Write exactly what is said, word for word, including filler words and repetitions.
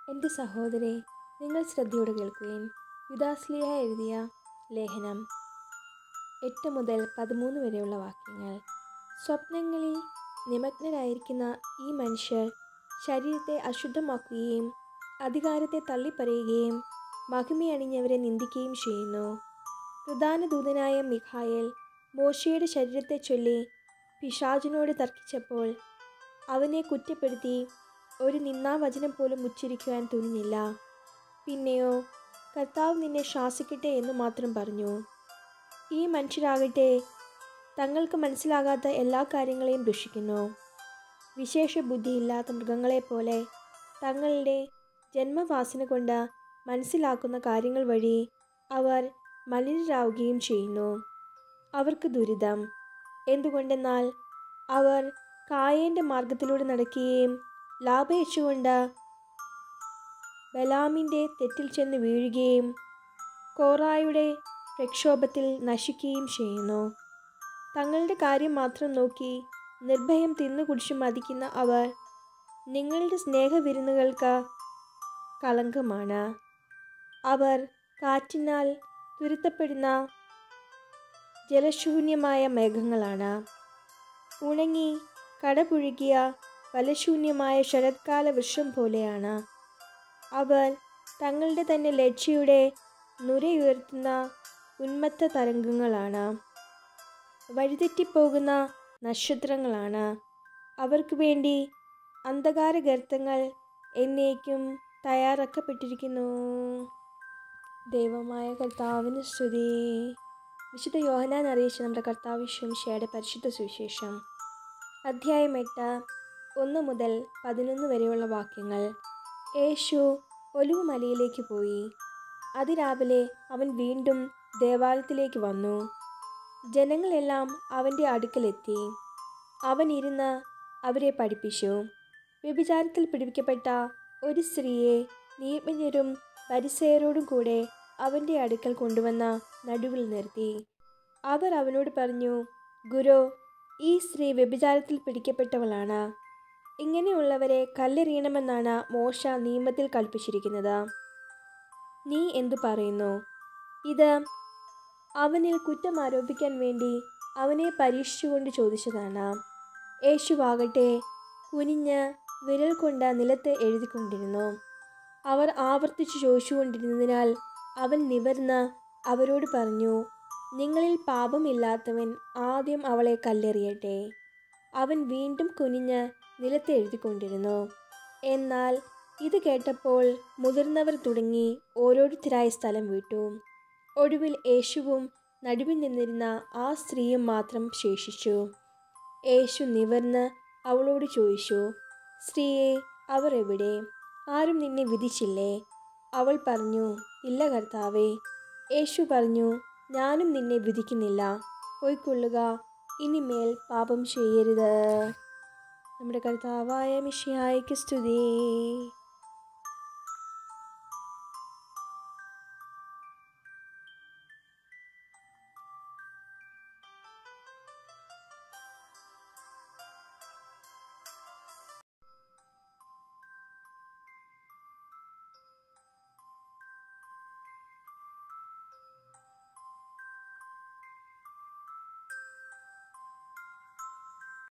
എൻ്റെ സഹോദരേ, നിങ്ങൾ ശ്രദ്ധയോടെ കേൾക്കുകയും യുദാസ്ലീഹ എഴുതിയ ലേഖനം എട്ട് മുതൽ പതിമൂന്ന് വരെയുള്ള വാക്യങ്ങൾ. സ്വപ്നങ്ങളിൽ നിമഗ്നരായിരിക്കുന്ന ഈ മനുഷ്യർ ശരീരത്തെ അശുദ്ധമാക്കുകയും അധികാരത്തെ തള്ളിപ്പറയുകയും മഹിമയണിഞ്ഞവരെ നിന്ദിക്കുകയും ചെയ്യുന്നു. പ്രധാന ദൂതനായ മിഖായേൽ മോശയുടെ ശരീരത്തെ ചൊല്ലി പിശാചിനോട് തർക്കിച്ചപ്പോൾ അവനെ കുറ്റപ്പെടുത്തി ഒരു നിന്ദാവചനം പോലും ഉച്ചരിക്കുവാൻ തുനിഞ്ഞില്ല. പിന്നെയോ കർത്താവ് നിന്നെ ശാസിക്കട്ടെ എന്ന് മാത്രം പറഞ്ഞു. ഈ മനുഷ്യരാകട്ടെ തങ്ങൾക്ക് മനസ്സിലാകാത്ത എല്ലാ കാര്യങ്ങളെയും ദുഷിക്കുന്നു. വിശേഷ ബുദ്ധിയില്ലാത്ത മൃഗങ്ങളെപ്പോലെ തങ്ങളുടെ ജന്മവാസന കൊണ്ട് മനസ്സിലാക്കുന്ന കാര്യങ്ങൾ വഴി അവർ മലിനരാവുകയും ചെയ്യുന്നു. അവർക്ക് ദുരിതം. എന്തുകൊണ്ടെന്നാൽ അവർ കായേൻ്റെ മാർഗത്തിലൂടെ നടക്കുകയും ലാഭേച്ഛകൊണ്ട് ബലാമിൻ്റെ തെറ്റിൽ ചെന്ന് വീഴുകയും കോറായുടെ പ്രക്ഷോഭത്തിൽ നശിക്കുകയും ചെയ്യുന്നു. തങ്ങളുടെ കാര്യം മാത്രം നോക്കി നിർഭയം തിന്നു കുടിച്ചു മതിക്കുന്ന അവർ നിങ്ങളുടെ സ്നേഹവിരുന്നുകൾക്ക് കളങ്കമാണ്. അവർ കാറ്റിനാൽ തുരത്തപ്പെടുന്ന ജലശൂന്യമായ മേഘങ്ങളാണ്. ഉണങ്ങി കടപുഴുകിയ ഫലശൂന്യമായ ശരത്കാല വൃക്ഷം പോലെയാണ്. അവർ തങ്ങളുടെ തന്നെ ലജ്ജയുടെ നുരയുയർത്തുന്ന ഉന്മത്ത തരംഗങ്ങളാണ്. വഴിതെറ്റിപ്പോകുന്ന നക്ഷത്രങ്ങളാണ്. അവർക്ക് വേണ്ടി അന്ധകാര ഗർത്തങ്ങൾ എന്നേക്കും തയ്യാറാക്കപ്പെട്ടിരിക്കുന്നു. ദൈവമായ കർത്താവിന് സ്തുതി. വിശുദ്ധ യോഹന്നാൻ അറിയിച്ച നമ്മുടെ കർത്താവ് ശംശയുടെ പരിശുദ്ധ സുവിശേഷം അധ്യായം എട്ട് ഒന്ന് മുതൽ പതിനൊന്ന് വരെയുള്ള വാക്യങ്ങൾ. യേശു ഒലിവ് മലയിലേക്ക് പോയി. അതിരാവിലെ അവൻ വീണ്ടും ദേവാലയത്തിലേക്ക് വന്നു. ജനങ്ങളെല്ലാം അവൻ്റെ അടുക്കലെത്തി. അവൻ ഇരുന്ന് അവരെ പഠിപ്പിച്ചു. വ്യഭിചാരത്തിൽ പിടിക്കപ്പെട്ട ഒരു സ്ത്രീയെ നിയമജ്ഞരും ഫരിസേയരോടും കൂടെ അവൻ്റെ അടുക്കൽ കൊണ്ടുവന്ന് നടുവിൽ നിർത്തി. അവർ അവനോട് പറഞ്ഞു, ഗുരു, ഈ സ്ത്രീ വ്യഭിചാരത്തിൽ പിടിക്കപ്പെട്ടവളാണ്. ഇങ്ങനെയുള്ളവരെ കല്ലെറിയണമെന്നാണ് മോശ നിയമത്തിൽ കൽപ്പിച്ചിരിക്കുന്നത്. നീ എന്തു പറയുന്നു? ഇത് അവനിൽ കുറ്റം ആരോപിക്കാൻ വേണ്ടി അവനെ പരീക്ഷിച്ചുകൊണ്ട് ചോദിച്ചതാണ്. യേശുവാകട്ടെ കുനിഞ്ഞ് വിരൽ കൊണ്ട് നിലത്ത് എഴുതിക്കൊണ്ടിരുന്നു. അവർ ആവർത്തിച്ചു ചോദിച്ചുകൊണ്ടിരുന്നതിനാൽ അവൻ നിവർന്ന് അവരോട് പറഞ്ഞു, നിങ്ങളിൽ പാപമില്ലാത്തവൻ ആദ്യം അവളെ കല്ലെറിയട്ടെ. അവൻ വീണ്ടും കുനിഞ്ഞ് നിലത്ത് എഴുതിക്കൊണ്ടിരുന്നു. എന്നാൽ ഇത് കേട്ടപ്പോൾ മുതിർന്നവർ തുടങ്ങി ഓരോരുത്തരായി സ്ഥലം വിട്ടു. ഒടുവിൽ യേശുവും നടുവിൽ നിന്നിരുന്ന ആ സ്ത്രീയും മാത്രം ശേഷിച്ചു. യേശു നിവർന്ന് അവളോട് ചോദിച്ചു, സ്ത്രീയെ, അവർ എവിടെ? ആരും നിന്നെ വിധിച്ചില്ലേ? അവൾ പറഞ്ഞു, ഇല്ല കർത്താവേ. യേശു പറഞ്ഞു, ഞാനും നിന്നെ വിധിക്കുന്നില്ല. പോയിക്കൊള്ളുക, ഇനിമേൽ പാപം ചെയ്യരുത്. നമ്മുടെ കർത്താവായ മിശിഹായ്ക്ക് സ്തുതി.